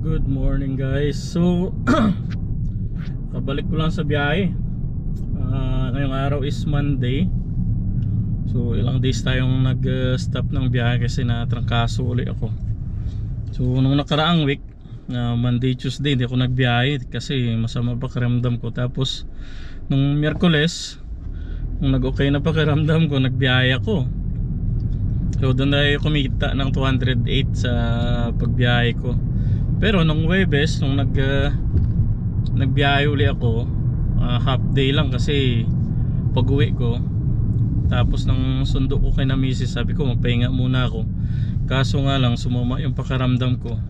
Good morning guys. So kabalik ko lang sa biyahe. Ngayong araw is Monday. So ilang days tayong nag-stop ng biyahe kasi natrangkaso ulit ako. So nung nakaraang week, Monday, Tuesday hindi ako nagbiyahe kasi masama pakiramdam ko. Tapos nung Miyerkules, nung nag-okay na pakiramdam ko, nagbiyahe ako. So doon na kumita ng 208 sa pagbiyahe ko. Pero nung Huwebes, nung nagbiyahe uli ako, half day lang kasi pag-uwi ko. Tapos nang sundo ko kay na misis, sabi ko magpahinga muna ako. Kaso nga lang sumama yung pakiramdam ko.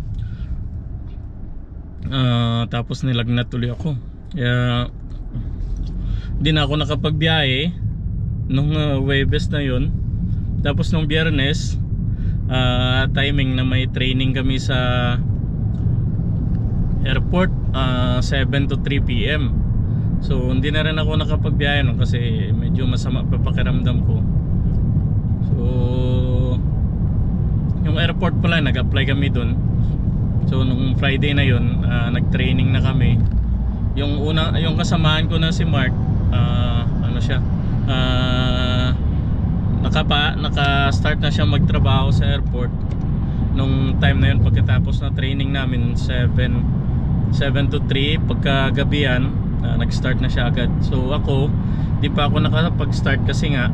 Tapos nilagnat uli ako. Kaya hindi na ako nakapagbiyahe nung Huwebes na yun. Tapos nung Biyernes, timing na may training kami sa airport, 7 to 3 PM. So hindi na rin ako nakapagbiyahe nun kasi medyo masama pa pakiramdam ko. So yung airport pala, nag-apply kami dun. So nung Friday na yun, nag-training na kami. Yung kasamahan ko na si Mark, ano siya, naka-start na siya magtrabaho sa airport nung time na yun. Pagkatapos na training namin 7 to 3, pagkagabihan nag-start na siya agad. So ako di pa ako nakapag-start kasi nga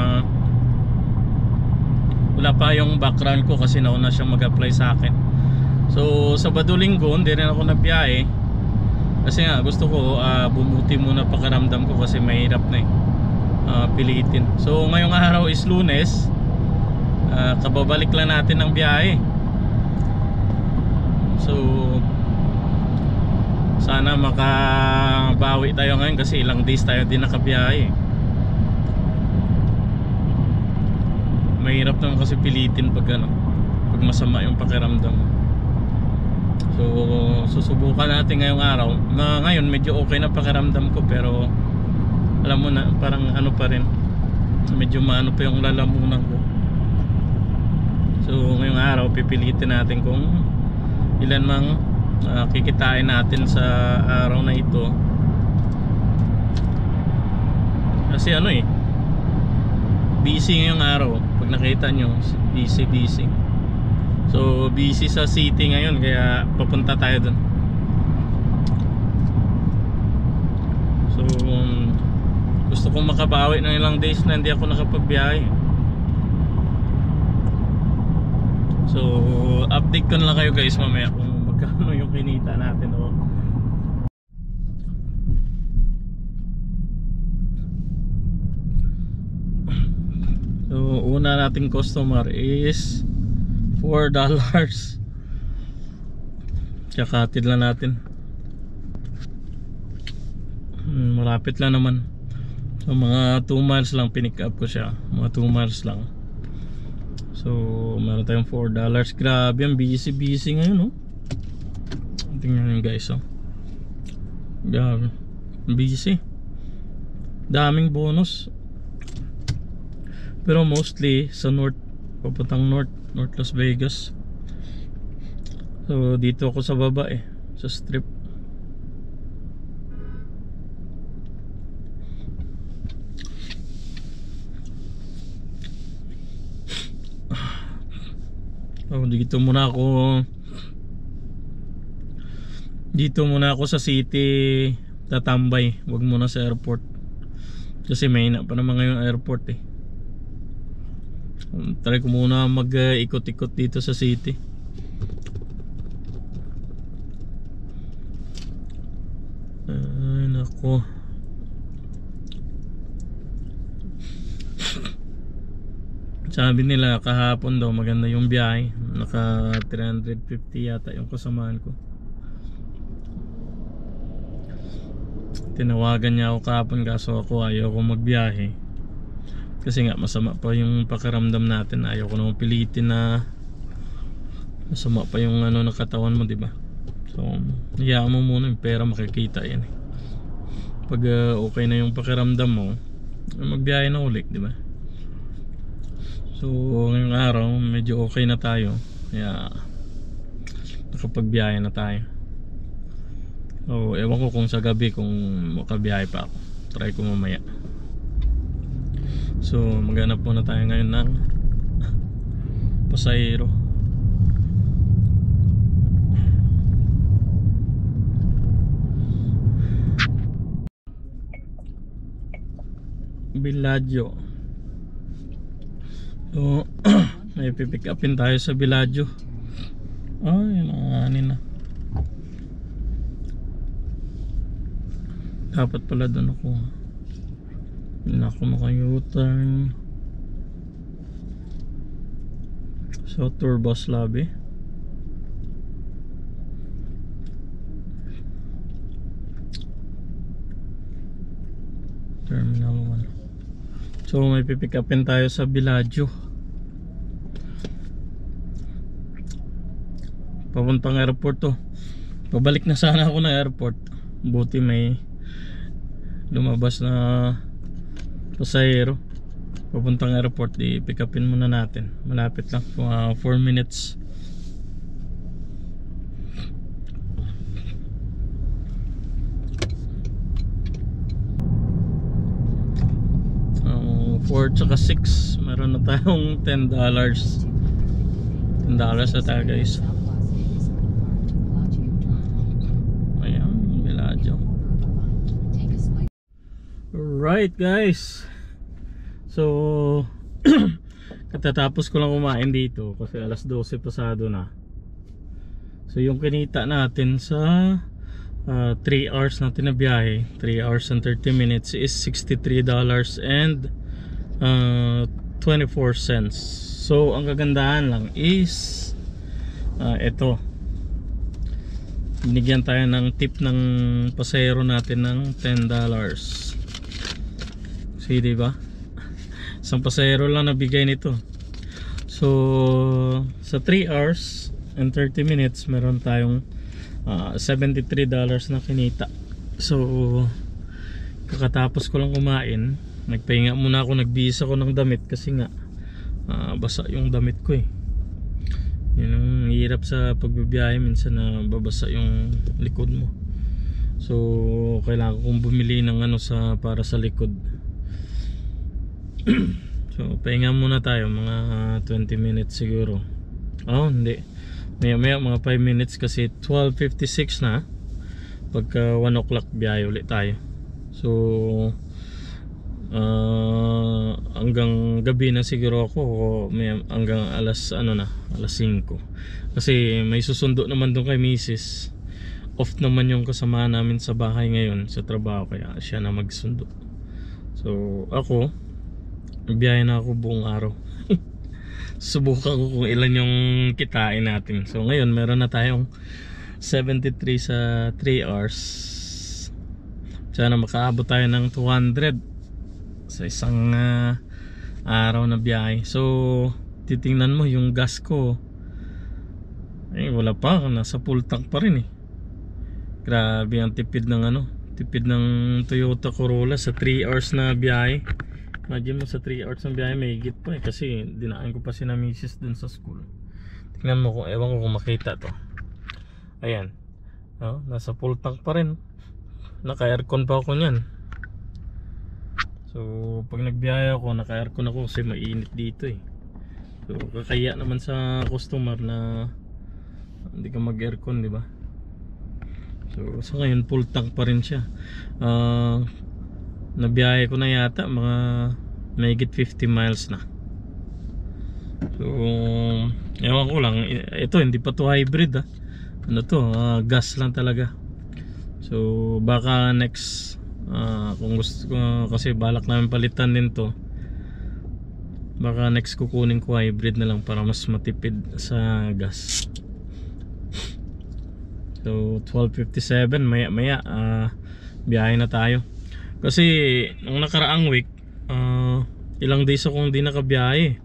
wala pa yung background ko kasi nauna siyang mag-apply sa akin. So Sabado Linggo hindi rin ako nagbiyahe kasi nga gusto ko bumuti muna pakiramdam ko kasi mahirap na pilitin. So ngayong araw is Lunes, kababalik lang natin ng biyahe. So sana makabawi tayo ngayon kasi ilang days tayo din nakabiyahe. Mahirap naman kasi pilitin pag masama yung pakiramdam. So susubukan natin ngayong araw. Ngayon medyo okay na pakiramdam ko, pero alam mo na, parang ano pa rin, medyo maano pa yung lalamunan ko. So ngayong araw pipilitin natin kung ilan mang kikitain natin sa araw na ito. Kasi busy ngayong araw. Pag nakita nyo, busy. So busy sa city ngayon, kaya papunta tayo dun. So gusto kong makabawi ng ilang days na hindi ako nakapagbiyahe. So update ko na lang kayo guys mamaya kung magkano yung kinita natin. So una nating customer is $4. Kakatid lang natin. Malapit lang naman. So mga 2 miles lang pinick up ko siya. Mga 2 miles lang. So meron tayong $4. Grabe ang busy ngayon tingnan nyo guys grabe busy. Daming bonus. Pero mostly sa north, papuntang north Las Vegas. So dito ako sa baba sa strip. Dito muna ako sa city tatambay, wag muna sa airport kasi may na pa naman ngayong airport Try ko muna mag-ikot-ikot dito sa city. Ay nako, sabi nila kahapon daw maganda yung biyahe, naka 350 yata yung kasamahan ko. Tinawagan niya ako kahapon kaso ako ayaw ko magbiyahe kasi nga masama pa yung pakiramdam natin. Ayaw ko naman pilitin na masama pa yung nakatawan mo, diba? So hayaan mo muna, yung pera makikita yan pag okay na yung pakiramdam mo, magbiyahe na ulit, diba? So ngayong araw medyo okay na tayo, kaya makakapagbiyahe na tayo. So ewan ko kung sa gabi kung makabiyahe pa ako, try ko mamaya. So maghanap muna tayo ngayon ng pasahero. Villaggio. So may pipick upin tayo sa Villaggio. Ay, nanganin na. Dapat pala doon ako. Hindi na ako maka-U-turn. So tour bus lobby. Terminal 1. So may pipick upin tayo sa Villaggio. Papuntang airport to. Pabalik na sana ako ng airport. Buti may lumabas na pasahero. Papuntang airport, i-pick upin muna natin. Malapit lang, 4 minutes. $4 tsaka $6. Meron na tayong $10. $10 na tayo guys. Right guys, so katatapos ko lang kumain dito kasi alas 12 pasado na. So yung kinita natin sa 3 hours natin na biyahe, 3 hours and 30 minutes is $63 and 24 cents. So ang kagandahan lang is ito, binigyan tayo ng tip ng pasahero natin ng $10. See, diba? Isang pasahero lang nabigay nito. So sa 3 hours and 30 minutes meron tayong $73 na kinita. So kakatapos ko lang kumain, nagpahinga muna ako, nagbihis ako ng damit kasi nga basa yung damit ko eh. Yun ang hirap sa pagbibiyahe, minsan na babasa yung likod mo. So kailangan kong bumili ng ano para sa likod. So pahinga muna tayo mga 20 minutes siguro. Hindi, maya mga 5 minutes kasi 12:56 na. Pagka 1 o'clock biyahe ulit tayo. So hanggang gabi na siguro ako, hanggang alas 5 kasi may susundo naman doon kay Mrs. Off naman yung kasama namin sa bahay ngayon sa trabaho, kaya siya na magsundo. So ako biyahe na ako buong araw. Subukan ko kung ilan yung kitain natin. So ngayon meron na tayong 73 sa 3 hours. Sana makaabot tayo ng 200 sa isang araw na biyahe. So titingnan mo yung gas ko, wala pa, nasa full tank pa rin eh. Grabe ang tipid ng tipid ng Toyota Corolla sa 3 hours na biyahe. Imagine mo sa 3 hours ng biyahe may higit pa eh, kasi dinaan ko pa si na Mrs. dun sa school. Tingnan mo kung, ewan ko kung makita to. Ayan, nasa full tank pa rin. Naka aircon pa ako nyan. So pag nagbiyahe ako, naka aircon ako kasi mainit dito eh. So kakaya naman sa customer na hindi ka mag aircon, di ba? So sa ngayon full tank pa rin siya. Nabiyahe ko na yata mga mahigit 50 miles na. So ewan ko lang, ito hindi pa to hybrid ano to, gas lang talaga. So baka next kung gusto ko, kasi balak namin palitan din to, baka next kukunin ko hybrid na lang para mas matipid sa gas. So 12:57, maya biyahe na tayo. Kasi nung nakaraang week, ilang days akong di nakabiyahe.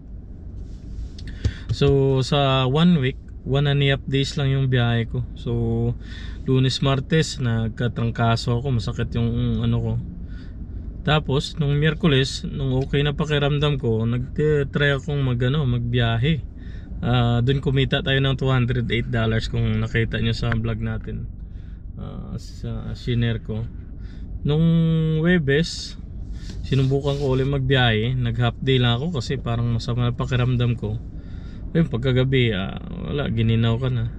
So sa 1 week, 1.5 days lang yung biyahe ko. So Lunes, Martes nagkatrangkaso ako, masakit yung ko. Tapos nung Miyerkules, nung okay na pakiramdam ko, nag-try akong magbiyahe. Doon kumita tayo ng $208 kung nakita nyo sa vlog natin. Sa shinare ko nung Webes, sinubukan ko ulit magbiyahe. Nag half day lang ako kasi parang masama na pakiramdam ko. Ayun, pagkagabi wala, gininaw ka na.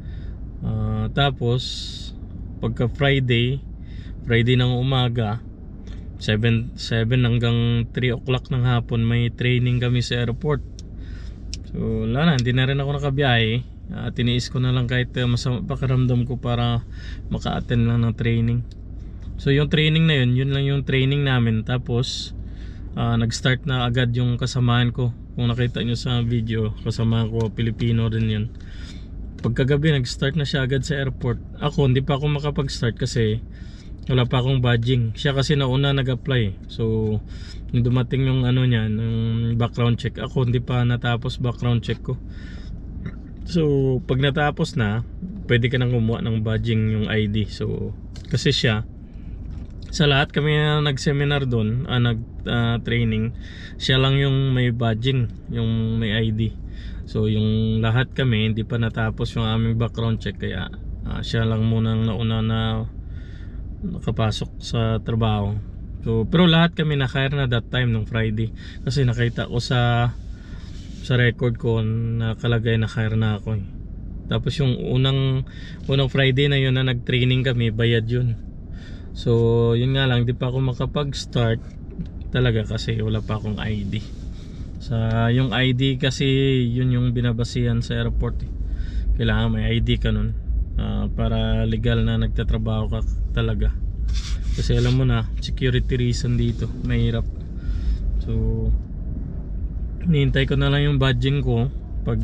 Tapos pagka Friday ng umaga 7 hanggang 3 o'clock ng hapon may training kami sa airport. So wala na, hindi na rin ako nakabiyahe. Tiniis ko na lang kahit masama pakiramdam ko para maka-attend lang ng training. So yung training na yun lang yung training namin. Tapos nag-start na agad yung kasamaan ko. Kung nakita nyo sa video, kasama ko Pilipino rin yun. Pagkagabi nag-start na siya agad sa airport. Ako hindi pa ako makapag-start kasi wala pa akong badging. Siya kasi nauna nag-apply. So nung dumating yung ano niya, yung background check, ako hindi pa natapos background check ko. So pag natapos na, pwede ka nang kumuha ng badging, yung ID. So kasi siya, sa lahat kami na nag-seminar doon, nag-training, siya lang yung may badging, yung may ID. So yung lahat kami hindi pa natapos yung aming background check, kaya siya lang muna nauna na nakapasok sa trabaho. So pero lahat kami na-hire na that time nung Friday, kasi nakita ko sa record ko nakalagay na hire na ako. Tapos yung unang Friday na yun na nag-training kami, bayad yun. So yun nga lang, di pa ako makapag-start talaga kasi wala pa akong ID. Yung ID kasi yun yung binabasihan sa airport. Kailangan may ID ka nun para legal na nagtatrabaho ka talaga. Kasi alam mo na, security reason dito, mahirap. So hinihintay ko na lang yung badging ko pag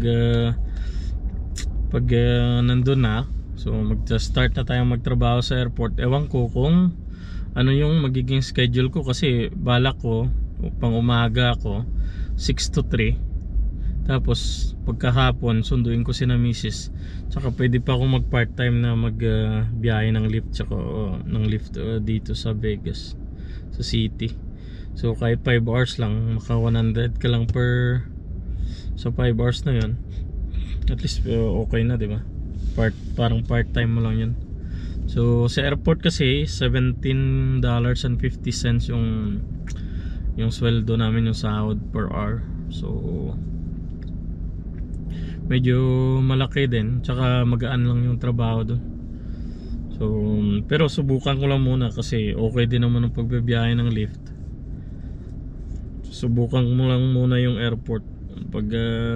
nandun na. So mag-start na tayong magtrabaho sa airport. Ewan ko kung ano yung magiging schedule ko, kasi balak ko pang umaga ako 6 to 3. Tapos pagkahapon sunduin ko si na misis. Tsaka pwede pa ako mag part time na magbiyahe ng lift, tsaka ng lift dito sa Vegas, sa city. So kahit 5 hours lang, maka 100 ka lang per sa 5 hours na yun. At least okay na, di ba? Parang part time mo lang yun. So sa airport kasi $17.50 yung sweldo namin, yung sahod per hour. So medyo malaki din, tsaka magaan lang yung trabaho doon. So pero subukan ko lang muna kasi okay din naman ang pagbibiyahe ng lift. Subukan mo lang muna yung airport. Pag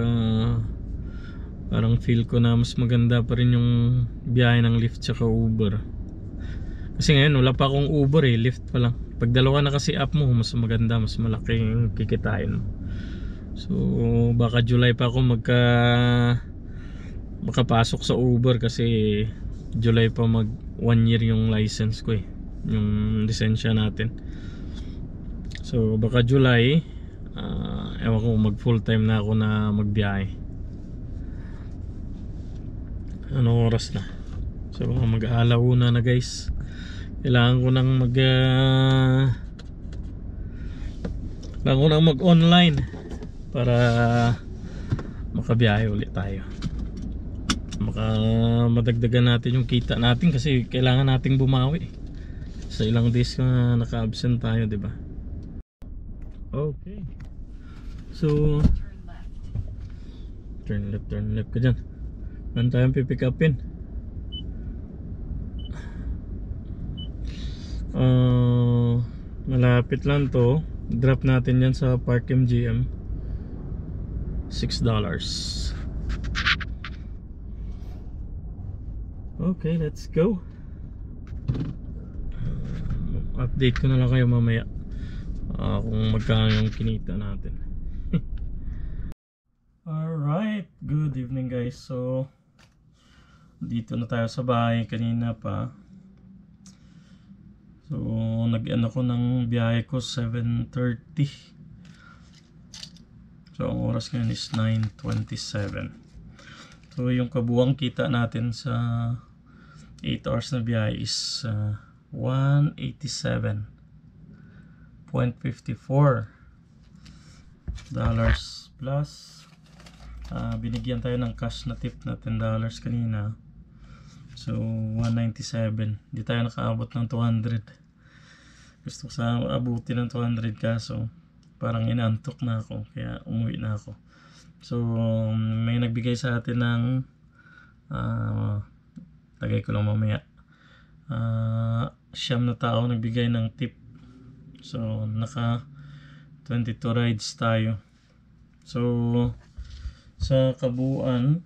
parang feel ko na mas maganda pa rin yung biyahe ng lift tsaka Uber. Kasi ngayon wala pa akong Uber lift pa lang. Pag dalawa na kasi app mo, mas maganda, mas malaki yung kikitain mo. So baka July pa ako makapasok sa Uber, kasi July pa mag 1 year yung license ko yung lisensya natin. So baka July, ewan ko mag full time na ako na magbiyahe. Anong oras na? So mag-aalauna na guys. Kailangan ko nang mag-online para makabiyahe ulit tayo. Madagdagan natin yung kita natin, kasi kailangan nating bumawi sa ilang days na naka-absent tayo, di ba? Okay. So turn left ka dyan. Ano tayong pipick upin? Malapit lang to. Drop natin yan sa Park MGM. $6. Okay, let's go. Update ko na lang kayo mamaya kung magkano yung kinita natin. Alright, good evening guys. So dito na tayo sa bahay, kanina pa. So nag-end ako ng biyahe ko 7:30. So ang oras ngayon is 9:27. So yung kabuwang kita natin sa 8 hours na biyahe is $187.54 plus binigyan tayo ng cash na tip na $10 kanina. So 197. Di tayo nakaabot ng 200. Gusto ko sa abuti ng 200 kaso parang inaantok na ako kaya umuwi na ako. So may nagbigay sa atin ng lagay ko lang mamaya, siyam na tao nagbigay ng tip. So naka 22 rides tayo. So sa kabuuan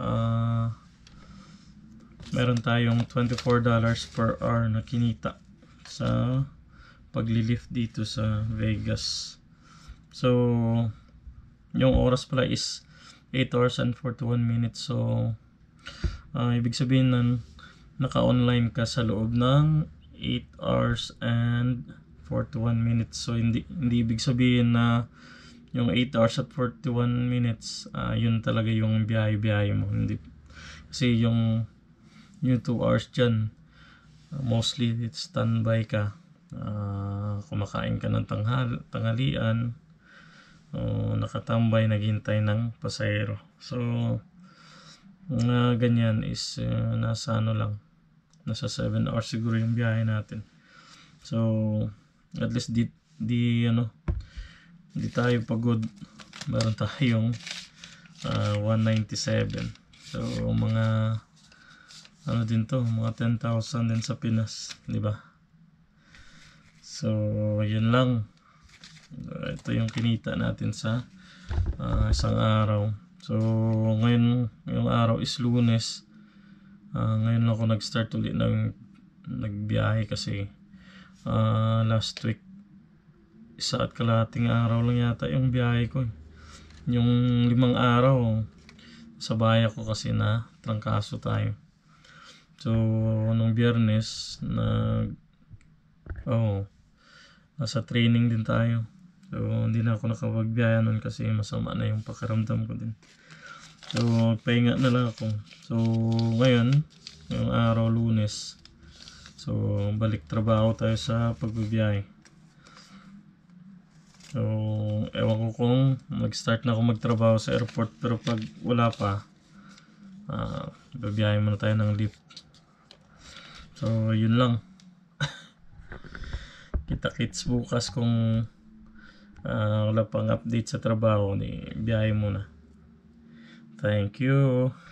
meron tayong $24 per hour na kinita sa paglilift dito sa Vegas. So yung oras pala is 8 hours and 41 minutes. So ibig sabihin na naka-online ka sa loob ng 8 hours and 41 minutes. So hindi ibig sabihin na yung 8 hours at 41 minutes yun talaga yung biyahe mo. Hindi, kasi yung 2 hours dyan mostly it's standby ka, kumakain ka ng tanghalian, nakatambay naghintay ng pasahero. So ganyan is nasa nasa 7 hours siguro yung biyahe natin. So at least di tayo pagod. Meron tayong 197. So mga din to, mga 10,000 din sa Pinas, di ba? So yun lang. Ito yung kinita natin sa isang araw. So ngayon yung araw is Lunes. Ngayon lang ako nag-start ulit nagbiyahe kasi last week 1 at kalahating araw lang yata yung biyahe ko. Yung 5 araw sa bahay ako kasi na trangkaso tayo. So nung Biyernes nasa training din tayo. So hindi na ako nakapagbiyahe nun kasi masama na yung pakiramdam ko din. So pahinga na lang ako. So ngayon yung araw Lunes, so balik trabaho tayo sa pagbibiyahe. So ewan ko kung mag-start na ako magtrabaho sa airport, pero pag wala pa babiyahe muna tayo ng lift. So yun lang. Kita-kits bukas kung wala pang update sa trabaho, biyahe muna. Thank you.